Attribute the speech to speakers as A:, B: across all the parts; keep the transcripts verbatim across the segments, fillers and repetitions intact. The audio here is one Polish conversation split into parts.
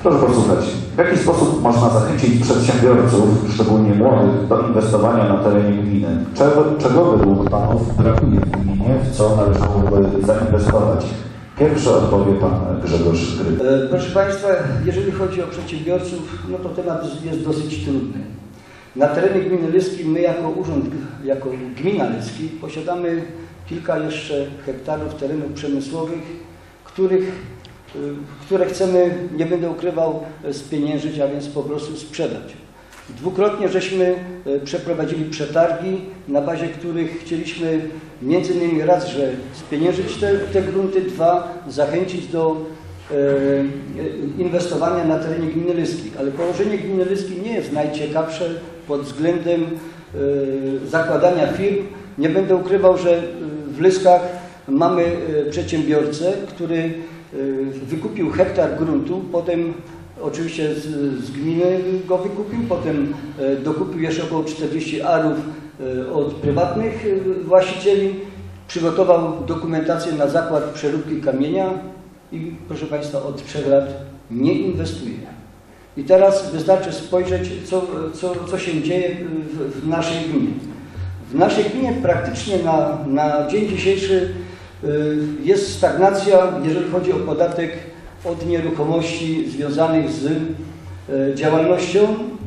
A: Proszę posłuchać, w jaki sposób można zachęcić przedsiębiorców, szczególnie młodych, do inwestowania na terenie gminy? Czego, czego według Panów brakuje w gminie, w co należałoby zainwestować? Pierwszy odpowie Pan Grzegorz Gryb.
B: Proszę Państwa, jeżeli chodzi o przedsiębiorców, no to temat jest dosyć trudny. Na terenie gminy Lyski my jako urząd, jako gmina Lyski posiadamy kilka jeszcze hektarów terenów przemysłowych, których, które chcemy, nie będę ukrywał, spieniężyć, a więc po prostu sprzedać. Dwukrotnie żeśmy przeprowadzili przetargi, na bazie których chcieliśmy między innymi raz, że spieniężyć te, te grunty, dwa, zachęcić do e, inwestowania na terenie gminy Lyski. Ale położenie gminy Lyski nie jest najciekawsze pod względem e, zakładania firm. Nie będę ukrywał, że w Lyskach mamy przedsiębiorcę, który wykupił hektar gruntu, potem oczywiście z, z gminy go wykupił, potem dokupił jeszcze około czterdziestu arów od prywatnych właścicieli, przygotował dokumentację na zakład przeróbki kamienia i proszę Państwa, od trzech lat nie inwestuje. I teraz wystarczy spojrzeć, co, co, co się dzieje w, w naszej gminie. W naszej gminie praktycznie na, na dzień dzisiejszy jest stagnacja, jeżeli chodzi o podatek od nieruchomości związanych z działalnością.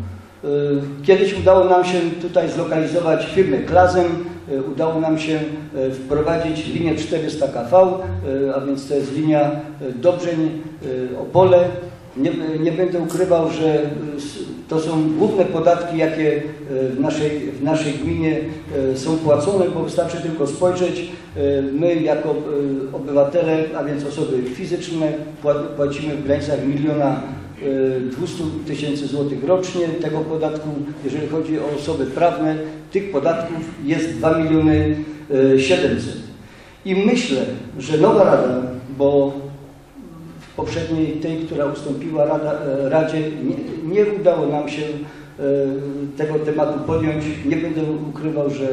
B: Kiedyś udało nam się tutaj zlokalizować firmę Klazem, udało nam się wprowadzić linię czterysta K V, a więc to jest linia Dobrzeń-Opole. Nie, nie będę ukrywał, że to są główne podatki, jakie w naszej, w naszej gminie są płacone, bo wystarczy tylko spojrzeć. My jako obywatele, a więc osoby fizyczne, płacimy w granicach miliona dwustu tysięcy złotych rocznie tego podatku. Jeżeli chodzi o osoby prawne, tych podatków jest dwa miliony siedemset. I myślę, że nowa Rada, bo w poprzedniej, tej, która ustąpiła Rada, Radzie, nie, nie udało nam się tego tematu podjąć. Nie będę ukrywał, że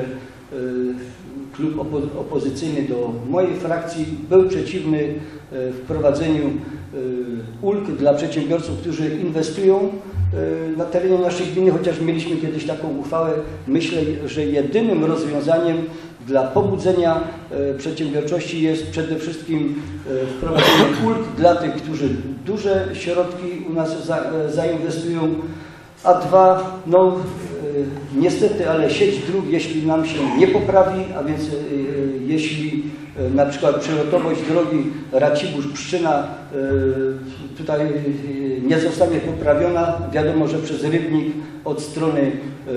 B: klub opo opozycyjny do mojej frakcji był przeciwny wprowadzeniu ulg dla przedsiębiorców, którzy inwestują na terenie naszej gminy, chociaż mieliśmy kiedyś taką uchwałę. Myślę, że jedynym rozwiązaniem dla pobudzenia przedsiębiorczości jest przede wszystkim wprowadzenie ulg dla tych, którzy duże środki u nas za, zainwestują, a dwa, no niestety, ale sieć dróg, jeśli nam się nie poprawi, a więc jeśli na przykład przelotowość drogi Racibórz-Pszczyna tutaj nie zostanie poprawiona, wiadomo, że przez Rybnik od strony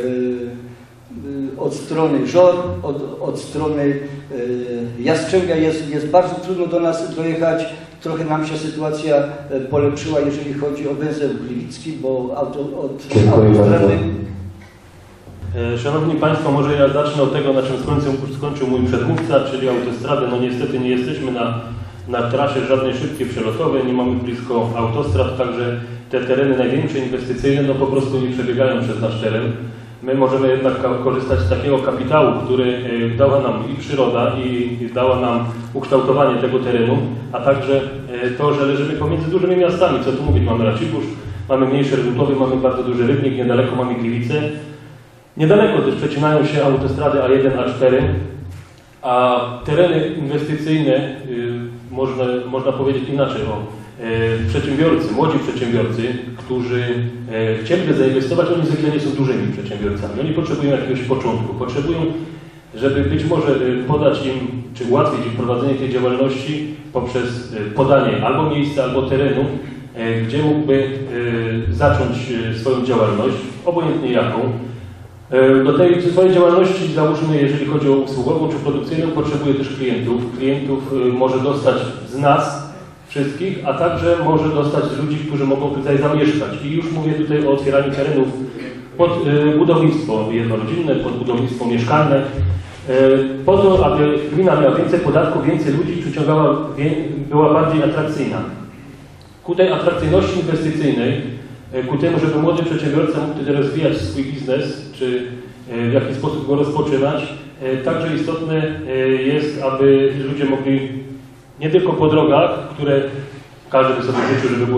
B: od strony Żor, od, od strony Jastrzębia jest, jest bardzo trudno do nas dojechać. Trochę nam się sytuacja polepszyła, jeżeli chodzi o węzeł Gliwicki, bo auto, od autostrady...
C: Szanowni Państwo, może ja zacznę od tego, na czym skończył, skończył mój przedmówca, czyli autostrady. No niestety nie jesteśmy na, na trasie żadnej szybkiej przelotowej, nie mamy blisko autostrad, także te tereny największe inwestycyjne no po prostu nie przebiegają przez nasz teren. My możemy jednak korzystać z takiego kapitału, który dała nam i przyroda, i dała nam ukształtowanie tego terenu, a także to, że leżymy pomiędzy dużymi miastami. Co tu mówić, mamy Racibórz, mamy mniejszy Rydłutowy, mamy bardzo duży Rybnik, niedaleko mamy Gliwice. Niedaleko też przecinają się autostrady A jeden, A cztery, a tereny inwestycyjne, można, można powiedzieć inaczej, o przedsiębiorcy, młodzi przedsiębiorcy, którzy chcieliby zainwestować, oni zwykle nie są dużymi przedsiębiorcami. Oni potrzebują jakiegoś początku, potrzebują, żeby być może podać im, czy ułatwić im prowadzenie tej działalności poprzez podanie albo miejsca, albo terenu, gdzie mógłby zacząć swoją działalność, obojętnie jaką. Do tej swojej działalności, załóżmy, jeżeli chodzi o usługową czy produkcyjną, potrzebuje też klientów. Klientów może dostać z nas wszystkich, a także może dostać z ludzi, którzy mogą tutaj zamieszkać. I już mówię tutaj o otwieraniu terenów pod budownictwo jednorodzinne, pod budownictwo mieszkalne, po to, aby gmina miała więcej podatków, więcej ludzi przyciągała, była bardziej atrakcyjna. Ku tej atrakcyjności inwestycyjnej, ku temu, żeby młody przedsiębiorca mógł tutaj rozwijać swój biznes, czy w jaki sposób go rozpoczynać, także istotne jest, aby ludzie mogli nie tylko po drogach, które każdy by sobie życzył, żeby były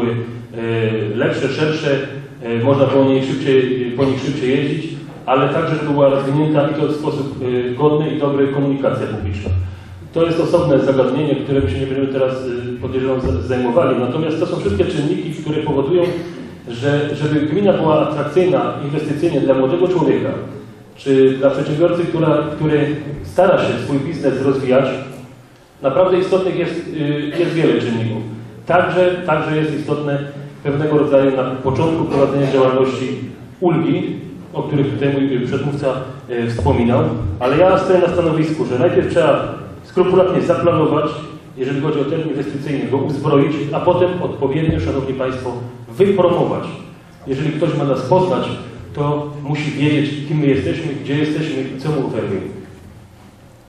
C: lepsze, szersze, można po nich szybciej, po nich szybciej jeździć, ale także, żeby była rozwinięta i to w sposób godny i dobry komunikacja publiczna. To jest osobne zagadnienie, którym się nie będziemy teraz, podejrzewam, zajmowali. Natomiast to są wszystkie czynniki, które powodują, że żeby gmina była atrakcyjna inwestycyjnie dla młodego człowieka, czy dla przedsiębiorcy, która, który stara się swój biznes rozwijać, naprawdę istotnych jest, jest wiele czynników. Także, także jest istotne pewnego rodzaju na początku prowadzenia działalności ulgi, o których tutaj mój przedmówca wspominał, ale ja stoję na stanowisku, że najpierw trzeba skrupulatnie zaplanować, jeżeli chodzi o teren inwestycyjny, go uzbroić, a potem odpowiednio, Szanowni Państwo, wypromować. Jeżeli ktoś ma nas poznać, to musi wiedzieć, kim my jesteśmy, gdzie jesteśmy i co mu oferujemy.